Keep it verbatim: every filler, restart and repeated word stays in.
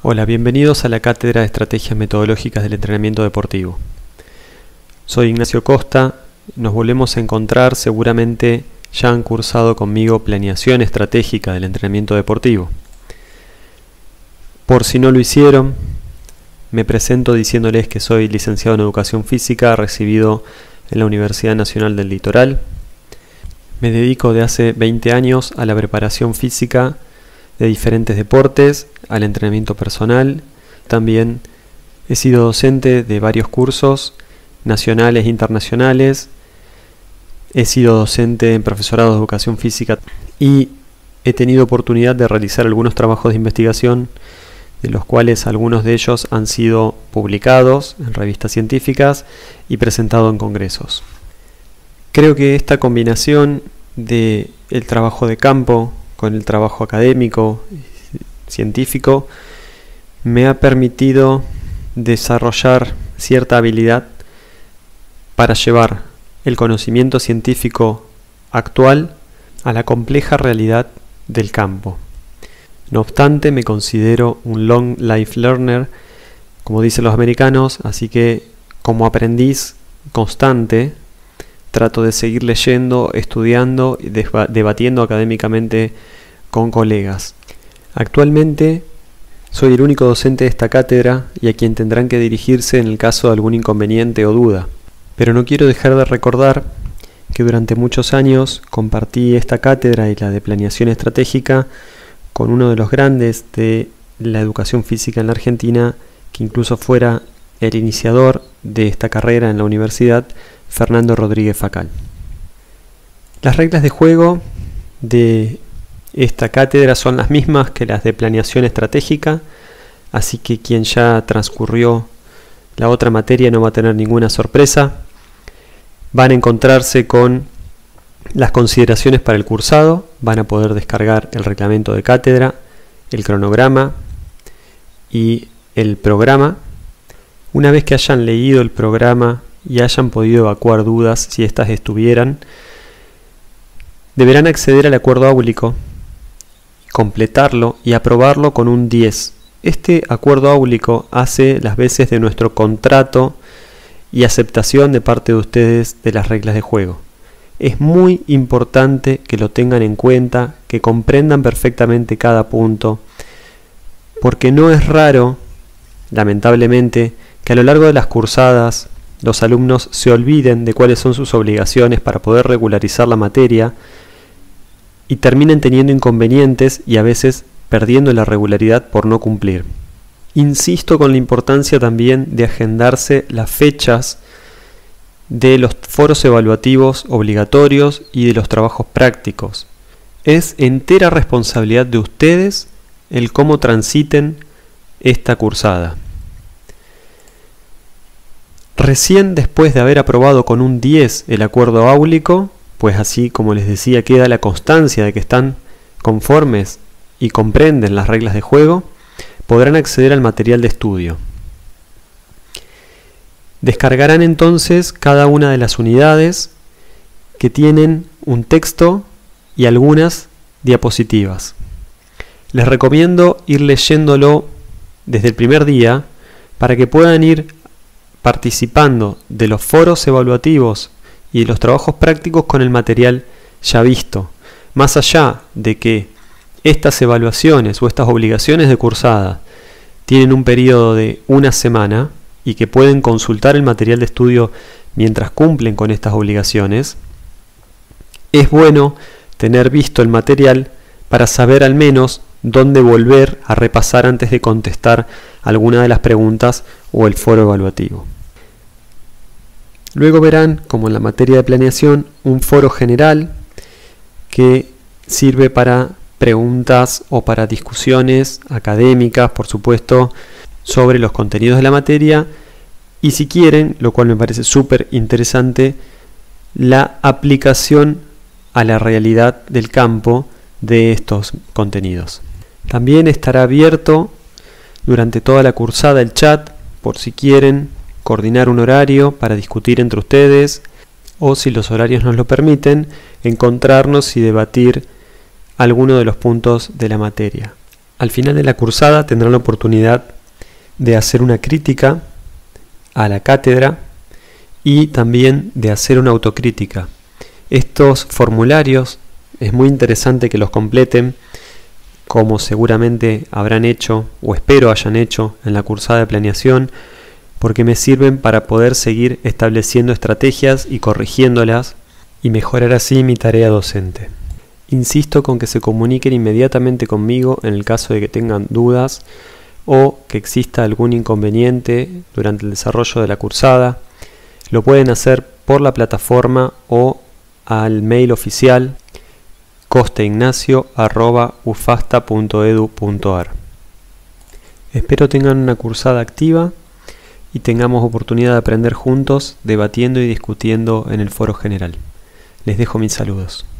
Hola, bienvenidos a la Cátedra de Estrategias Metodológicas del Entrenamiento Deportivo. Soy Ignacio Costa, nos volvemos a encontrar, seguramente ya han cursado conmigo Planeación Estratégica del Entrenamiento Deportivo. Por si no lo hicieron, me presento diciéndoles que soy licenciado en Educación Física, recibido en la Universidad Nacional del Litoral. Me dedico de hace veinte años a la preparación física de diferentes deportes, al entrenamiento personal. También he sido docente de varios cursos nacionales e internacionales. He sido docente en profesorado de educación física y he tenido oportunidad de realizar algunos trabajos de investigación, de los cuales algunos de ellos han sido publicados en revistas científicas y presentados en congresos. Creo que esta combinación de el trabajo de campo con el trabajo académico, científico, me ha permitido desarrollar cierta habilidad para llevar el conocimiento científico actual a la compleja realidad del campo. No obstante, me considero un long life learner, como dicen los americanos, así que como aprendiz constante trato de seguir leyendo, estudiando y debatiendo académicamente con colegas. Actualmente soy el único docente de esta cátedra y a quien tendrán que dirigirse en el caso de algún inconveniente o duda. Pero no quiero dejar de recordar que durante muchos años compartí esta cátedra y la de Planeación Estratégica con uno de los grandes de la educación física en la Argentina, que incluso fuera el iniciador de esta carrera en la universidad, Fernando Rodríguez Facal. Las reglas de juego de esta cátedra son las mismas que las de Planeación Estratégica, así que quien ya transcurrió la otra materia no va a tener ninguna sorpresa. Van a encontrarse con las consideraciones para el cursado, van a poder descargar el reglamento de cátedra, el cronograma y el programa. Una vez que hayan leído el programa y hayan podido evacuar dudas, si éstas estuvieran, deberán acceder al acuerdo áulico, completarlo y aprobarlo con un diez. Este acuerdo áulico hace las veces de nuestro contrato y aceptación de parte de ustedes de las reglas de juego. Es muy importante que lo tengan en cuenta, que comprendan perfectamente cada punto, porque no es raro, lamentablemente, que a lo largo de las cursadas los alumnos se olviden de cuáles son sus obligaciones para poder regularizar la materia y terminen teniendo inconvenientes y a veces perdiendo la regularidad por no cumplir. Insisto con la importancia también de agendarse las fechas de los foros evaluativos obligatorios y de los trabajos prácticos. Es entera responsabilidad de ustedes el cómo transiten esta cursada. Recién después de haber aprobado con un diez el acuerdo áulico, pues así como les decía queda la constancia de que están conformes y comprenden las reglas de juego, podrán acceder al material de estudio. Descargarán entonces cada una de las unidades que tienen un texto y algunas diapositivas. Les recomiendo ir leyéndolo desde el primer día para que puedan ir participando de los foros evaluativos y de los trabajos prácticos con el material ya visto, más allá de que estas evaluaciones o estas obligaciones de cursada tienen un periodo de una semana y que pueden consultar el material de estudio mientras cumplen con estas obligaciones. Es bueno tener visto el material para saber al menos dónde volver a repasar antes de contestar alguna de las preguntas o el foro evaluativo. Luego verán, como en la materia de planeación, un foro general que sirve para preguntas o para discusiones académicas, por supuesto, sobre los contenidos de la materia y, si quieren, lo cual me parece súper interesante, la aplicación a la realidad del campo de estos contenidos. También estará abierto durante toda la cursada el chat, por si quieren coordinar un horario para discutir entre ustedes o, si los horarios nos lo permiten, encontrarnos y debatir alguno de los puntos de la materia. Al final de la cursada tendrán la oportunidad de hacer una crítica a la cátedra y también de hacer una autocrítica. Estos formularios es muy interesante que los completen, como seguramente habrán hecho o espero hayan hecho en la cursada de planeación, porque me sirven para poder seguir estableciendo estrategias y corrigiéndolas y mejorar así mi tarea docente. Insisto con que se comuniquen inmediatamente conmigo en el caso de que tengan dudas o que exista algún inconveniente durante el desarrollo de la cursada. Lo pueden hacer por la plataforma o al mail oficial costeignacio arroba ufasta punto edu punto ar. Espero tengan una cursada activa y tengamos oportunidad de aprender juntos, debatiendo y discutiendo en el foro general. Les dejo mis saludos.